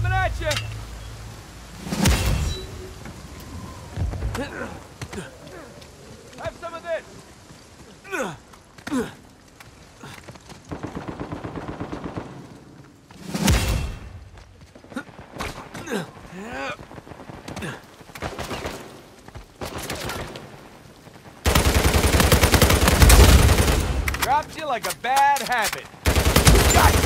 Coming at you! Have some of this! Dropped you like a bad habit. Got